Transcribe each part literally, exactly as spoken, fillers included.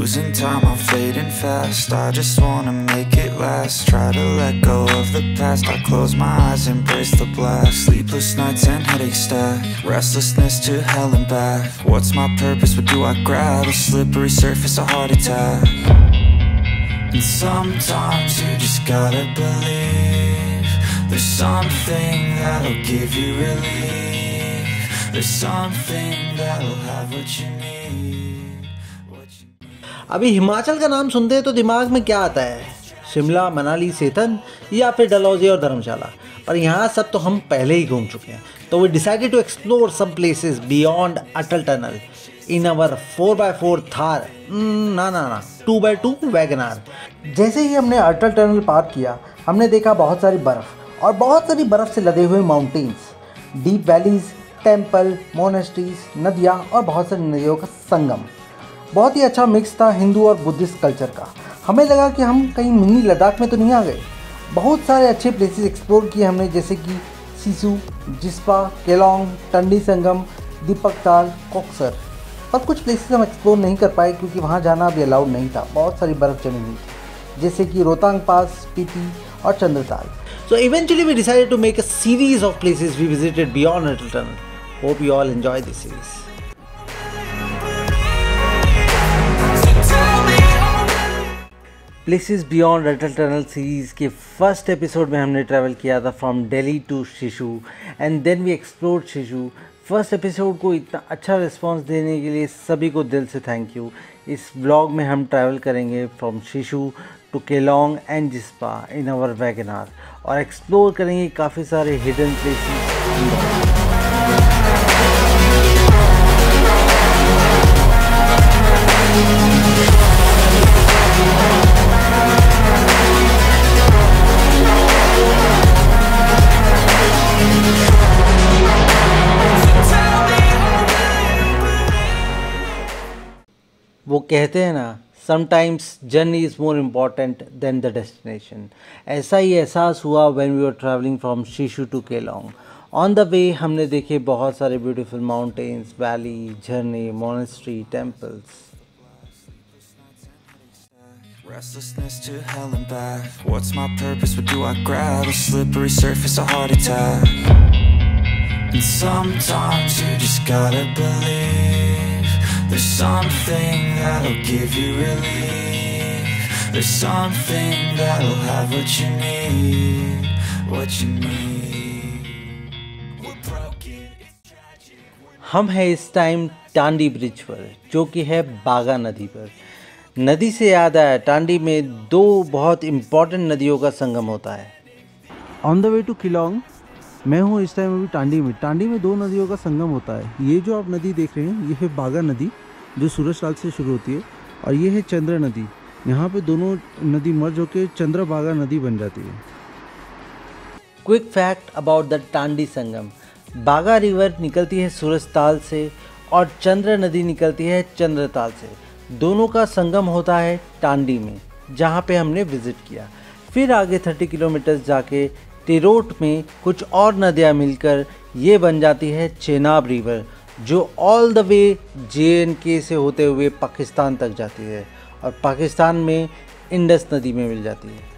losing time, I'm fading fast. I just wanna make it last. Try to let go of the past. I close my eyes, embrace the blast. Sleepless nights and headaches stack. Restlessness to hell and back. What's my purpose, what do I grab? A slippery surface, a heart attack. And sometimes you just gotta believe. There's something that'll give you relief. There's something that'll have what you need, what you need. अभी हिमाचल का नाम सुनते हैं तो दिमाग में क्या आता है? शिमला, मनाली, सेतन या फिर डलहौजी और धर्मशाला। पर यहाँ सब तो हम पहले ही घूम चुके हैं। तो we decided to explore some places beyond Atal tunnel in our four by four Thar ना ना ना टू बाय टू वैगनार। जैसे ही हमने अटल टनल पार किया, हमने देखा बहुत सारी बर्फ़ और बहुत सारी बर्फ़ से लदे हुए mountains, deep valleys, temple, monasteries, नदियाँ और बहुत सारी नदियों का संगम। बहुत ही अच्छा मिक्स था हिंदू और बुद्धिस्ट कल्चर का। हमें लगा कि हम कहीं मिनी लद्दाख में तो नहीं आ गए। बहुत सारे अच्छे प्लेसेस एक्सप्लोर किए हमने, जैसे कि सिसु, जिस्पा, केलोंग, टंडी संगम, दीपक ताल, कोक्सर। पर कुछ प्लेसेस हम एक्सप्लोर नहीं कर पाए क्योंकि वहाँ जाना अभी अलाउड नहीं था। बहुत सारी बर्फ़ जमी हुई थी, जैसे कि रोहतांग पास, स्पीति और Chandratal. So eventually we decided to make a series of places we visited beyond Atal Tunnel. Hope you all enjoy this series. Places Beyond Atal Tunnel series के फर्स्ट एपिसोड में हमने ट्रैवल किया था from Delhi to Sissu and then we explored Sissu. First episode को इतना अच्छा response देने के लिए सभी को दिल से थैंक यू। इस व्लॉग में हम ट्रैवल करेंगे from Sissu to Keylong and Jispa in our WagonR और एक्सप्लोर करेंगे काफ़ी सारे हिडन प्लेसेस। वो कहते हैं ना, sometimes journey is more important than the destination. ऐसा ही एहसास हुआ when we were travelling from Sissu to Keylong. On the way हमने देखे बहुत सारे ब्यूटीफुल माउंटेन्स, वैली, झरने, monastery, temples. Restlessness to hell and back. What's my purpose, what do I grab? A slippery surface, a heart attack. And sometimes you just gotta believe. There's something that'll give you relief. There's something that'll have what you need, what you need. We're broken, it's tragic. हम हैं इस time टांडी bridge पर, जो कि है बागा नदी पर। नदी से याद आया, टांडी में दो बहुत इम्पॉर्टेंट नदियों का संगम होता है। On the way to Keylong मैं हूँ इस टाइम अभी टांडी में। टांडी में दो नदियों का संगम होता है। ये जो आप नदी देख रहे हैं, ये है बागा नदी जो सूरजताल से शुरू होती है, और ये है चंद्र नदी। यहाँ पे दोनों नदी मर्ज होकर चंद्रभागा नदी बन जाती है। Quick fact about the Tandi Sangam. Baga river निकलती है सूरजताल से और चंद्र नदी निकलती है चंद्रताल से। दोनों का संगम होता है टांडी में, जहाँ पे हमने विज़िट किया। फिर आगे तीस किलोमीटर जाके तिरोट में कुछ और नदियाँ मिलकर ये बन जाती है चेनाब रिवर, जो all the way J and K से होते हुए पाकिस्तान तक जाती है और पाकिस्तान में इंडस नदी में मिल जाती है।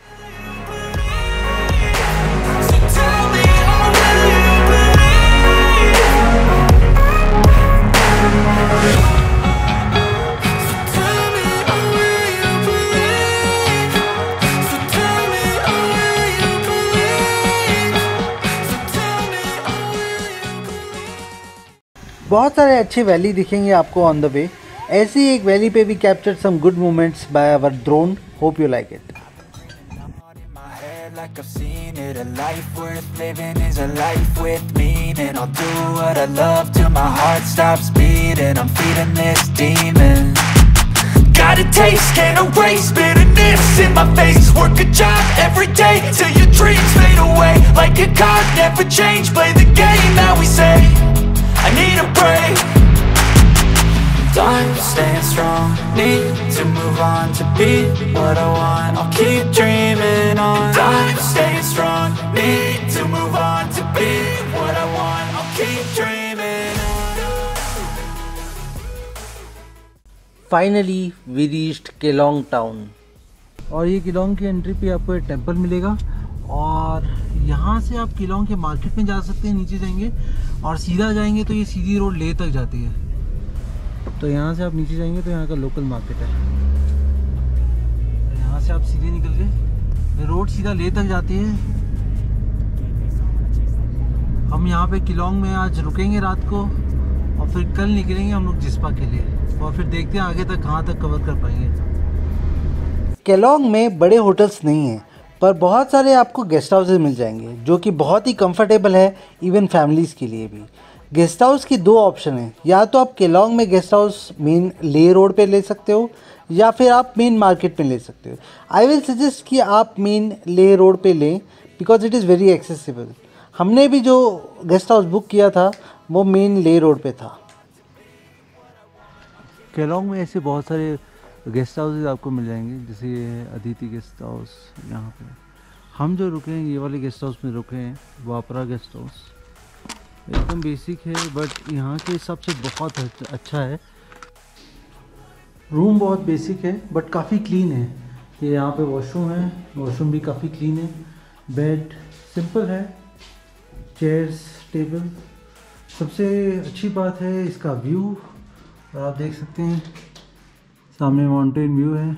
बहुत सारे अच्छे वैली दिखेंगे आपको ऑन द वे। ऐसी एक वैली पे भी capture some good moments by our drone. Hope you like it. Like I've seen it, a life worth living is a life with meaning. I'll do what I love till my heart stops beating. I'm feeding this demon. Got a taste, can't erase bitterness in my face. Work a job every day till your dreams fade away. Like a card, never change, play the game that we say. I need a break. I'm staying strong, need to move on to be what I want. I'll keep dreaming on. I'm staying strong, need to move on to be what I want. I'll keep dreaming on. Finally we reached Keylong town. और ये केलोंग की entry पे आपको एक temple मिलेगा और यहाँ से आप केलोंग के मार्केट में जा सकते हैं, नीचे जाएंगे और सीधा जाएंगे तो ये सीधी रोड ले तक जाती है। तो यहाँ से आप नीचे जाएंगे तो यहाँ का लोकल मार्केट है। यहाँ से आप सीधे निकल के रोड सीधा ले तक जाती है। हम यहाँ पे केलोंग में आज रुकेंगे रात को और फिर कल निकलेंगे हम लोग जिस्पा के लिए और फिर देखते हैं आगे तक कहाँ तक कवर कर पाएंगे। केलोंग में बड़े होटल्स नहीं हैं पर बहुत सारे आपको गेस्ट हाउसेज मिल जाएंगे जो कि बहुत ही कंफर्टेबल है इवन फैमिलीज़ के लिए भी। गेस्ट हाउस की दो ऑप्शन हैं, या तो आप केलोंग में guest house main Leh road पे ले सकते हो या फिर आप मेन मार्केट में ले सकते हो। आई विल सजेस्ट कि आप मेन ले रोड पे लें because it is very accessible. हमने भी जो गेस्ट हाउस बुक किया था वो मेन ले रोड पे था। केलोंग में ऐसे बहुत सारे गेस्ट हाउसेज आपको मिल जाएंगे, जैसे ये अदिति गेस्ट हाउस। यहाँ पे हम जो रुके हैं ये वाले गेस्ट हाउस में रुके हैं, वापरा गेस्ट हाउस। एकदम बेसिक है बट यहाँ के हिसाब से बहुत अच्छा है। रूम बहुत बेसिक है बट काफ़ी क्लीन है। ये यहाँ पे वॉशरूम है, वॉशरूम भी काफ़ी क्लीन है। बेड सिंपल है, चेयर्स, टेबल। सबसे अच्छी बात है इसका व्यू, और आप देख सकते हैं सामने माउंटेन व्यू है।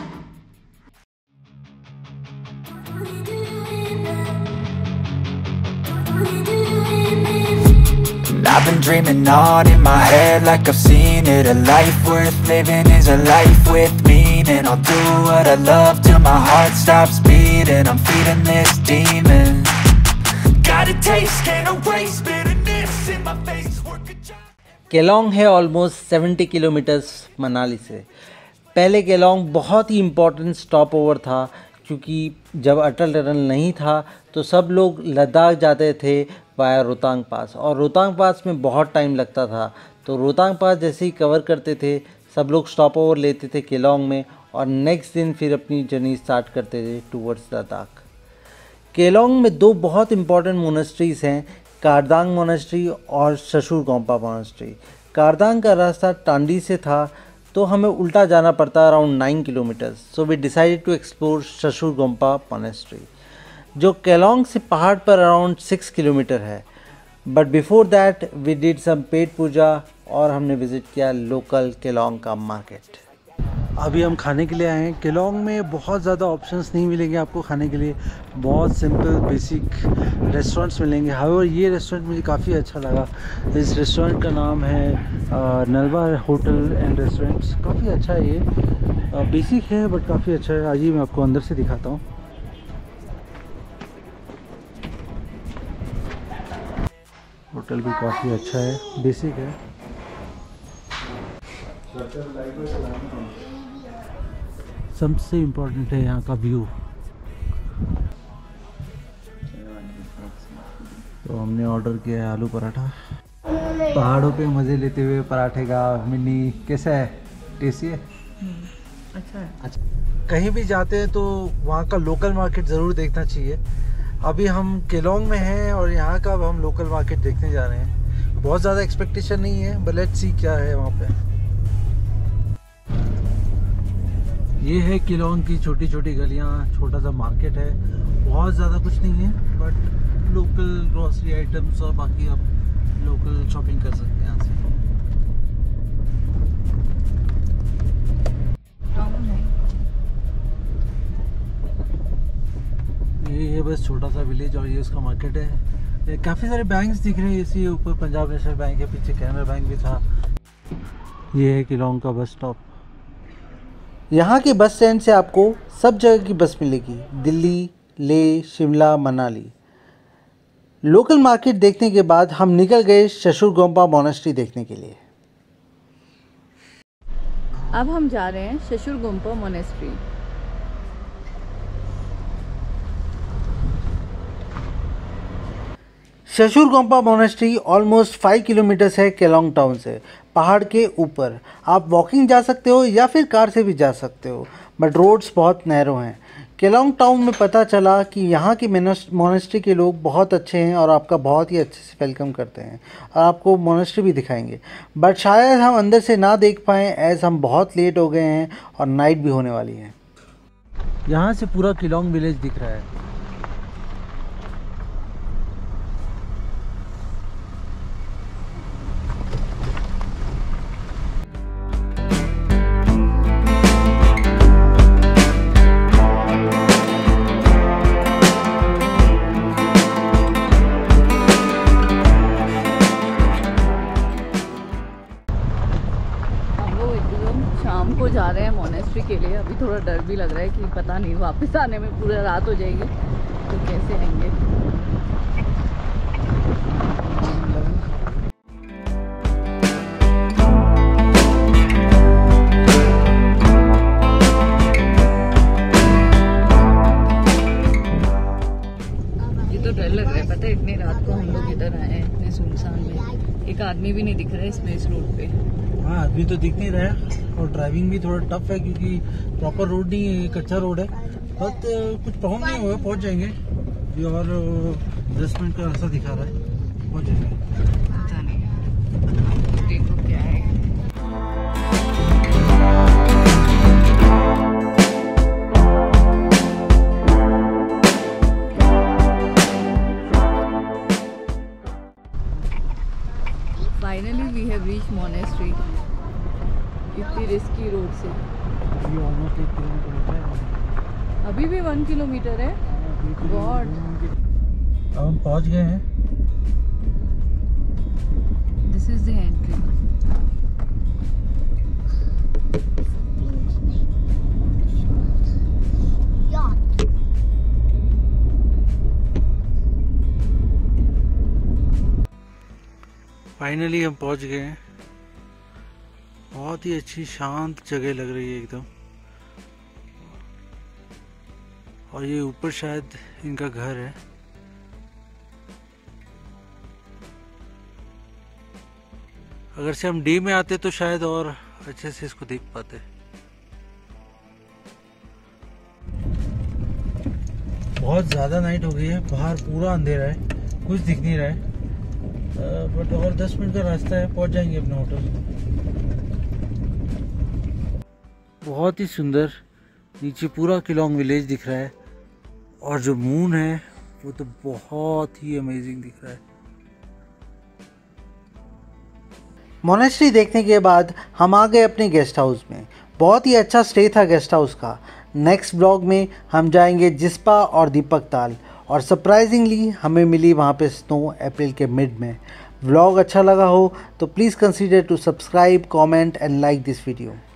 I've been dreaming on in my head like I've seen it. A life worth living is a life with meaning. I'll do what I love till my heart stops beating. I'm feeding this demon. Got a taste, can't erase bitterness in my face. Work a job. Kelong है almost seventy kilometres Manali से। पहले केलोंग बहुत ही important stop over था क्योंकि जब अटल tunnel नहीं था तो सब लोग लद्दाख जाते थे वाया रोहतांग पास, और रोहतांग पास में बहुत टाइम लगता था। तो रोहतांग पास जैसे ही कवर करते थे सब लोग स्टॉप ओवर लेते थे केलोंग में और नेक्स्ट दिन फिर अपनी जर्नी स्टार्ट करते थे टूवर्ड्स लद्दाख। केलोंग में दो बहुत इम्पॉर्टेंट मोनेस्ट्रीज़ हैं, कारदांग मोनेस्ट्री और शशुर गोम्पा मोनेस्ट्री। कारदांग का रास्ता टांडी से था तो हमें उल्टा जाना पड़ता around nine kilometres. So we decided to explore Shashur Gompa monastery जो केलोंग से पहाड़ पर अराउंड सिक्स किलोमीटर है। But before that we did some पेट पूजा और हमने विज़िट किया लोकल केलोंग का मार्केट। अभी हम खाने के लिए आए हैं। केलोंग में बहुत ज़्यादा ऑप्शंस नहीं मिलेंगे आपको खाने के लिए, बहुत सिंपल बेसिक रेस्टोरेंट्स मिलेंगे। हाउएवर ये रेस्टोरेंट मुझे काफ़ी अच्छा लगा। इस रेस्टोरेंट का नाम है नलवा होटल एंड रेस्टोरेंट्स। काफ़ी अच्छा है, ये बेसिक है बट काफ़ी अच्छा है। आइए मैं आपको अंदर से दिखाता हूँ। होटल भी काफ़ी अच्छा है, बेसिक है। सबसे इम्पोर्टेंट है यहाँ का व्यू। तो हमने ऑर्डर किया है आलू पराठा। पहाड़ों पे मज़े लेते हुए पराठे का मिनी कैसा है, टेस्टी है? अच्छा है। अच्छा, कहीं भी जाते हैं तो वहाँ का लोकल मार्केट ज़रूर देखना चाहिए। अभी हम केलोंग में हैं और यहाँ का अब हम लोकल मार्केट देखने जा रहे हैं। बहुत ज़्यादा एक्सपेक्टेशन नहीं है बट लेट्स सी क्या है वहाँ पे। ये है केलोंग की छोटी छोटी गलियाँ, छोटा सा मार्केट है। बहुत ज़्यादा कुछ नहीं है बट लोकल ग्रोसरी आइटम्स और बाकी आप लोकल शॉपिंग कर सकते हैं यहाँ से। ये है बस छोटा सा विलेज और ये उसका मार्केट है। काफ़ी सारे बैंक्स दिख रहे हैं, इसी ऊपर पंजाब नेशनल बैंक है, पीछे कैनरा बैंक भी था। ये है केलोंग का बस स्टॉप। यहाँ के बस स्टैंड से आपको सब जगह की बस मिलेगी, दिल्ली, लेह, शिमला, मनाली। लोकल मार्केट देखने के बाद हम निकल गए शशुर गोम्पा मोनेस्ट्री देखने के लिए। अब हम जा रहे हैं Shashur Gompa monastery. Shashur Gompa monastery almost five kilometres है केलोंग टाउन से, पहाड़ के ऊपर। आप वॉकिंग जा सकते हो या फिर कार से भी जा सकते हो बट रोड्स बहुत नैरो हैं केलोंग टाउन में पता चला कि यहाँ की मोनेस्ट्री के लोग बहुत अच्छे हैं और आपका बहुत ही अच्छे से वेलकम करते हैं और आपको मोनेस्ट्री भी दिखाएंगे, बट शायद हम अंदर से ना देख पाएँ एज हम बहुत लेट हो गए हैं और नाइट भी होने वाली है। यहाँ से पूरा केलोंग विलेज दिख रहा है। शाम को जा रहे हैं मोनेस्ट्री के लिए। अभी थोड़ा डर भी लग रहा है कि पता नहीं वापस आने में पूरा रात हो जाएगी तो कैसे आएंगे। ये तो डर लग रहा है, पता है इतनी रात को हम लोग इधर आए हैं इतने सुनसान में, एक आदमी भी नहीं दिख रहा है इसमें इस रोड पे। हाँ, आदमी तो दिख नहीं रहा है और ड्राइविंग भी थोड़ा टफ है क्योंकि प्रॉपर रोड नहीं है, कच्चा रोड है। बट कुछ प्रॉब्लम नहीं होगा, पहुंच जाएंगे। ये और दस मिनट का रास्ता दिखा रहा है, पहुंच जाएंगे। पता नहीं देखो क्या है। Finally we have reach monastery. इतनी रिस्की रोड से ये ऑलमोस्ट एक किलोमीटर है। अभी भी वन किलोमीटर है। गॉड, अब हम पहुंच गए हैं। This is the entry. Finally हम पहुंच गए हैं। बहुत ही अच्छी शांत जगह लग रही है एकदम। और ये ऊपर शायद इनका घर है। अगर से हम डे में आते तो शायद और अच्छे से इसको देख पाते। बहुत ज़्यादा नाइट हो गई है, बाहर पूरा अंधेरा है, कुछ दिख नहीं रहा है। बट और दस मिनट का रास्ता है, पहुंच जाएंगे अपना होटल। बहुत ही सुंदर नीचे पूरा केलोंग विलेज दिख रहा है और जो मून है वो तो बहुत ही अमेजिंग दिख रहा है। मोनेस्ट्री देखने के बाद हम आ गए अपने गेस्ट हाउस में। बहुत ही अच्छा स्टे था गेस्ट हाउस का। नेक्स्ट ब्लॉग में हम जाएंगे जिस्पा और दीपक ताल और सरप्राइजिंगली हमें मिली वहाँ पे स्नो अप्रैल के मिड में। व्लॉग अच्छा लगा हो तो please consider to subscribe, comment and like this video.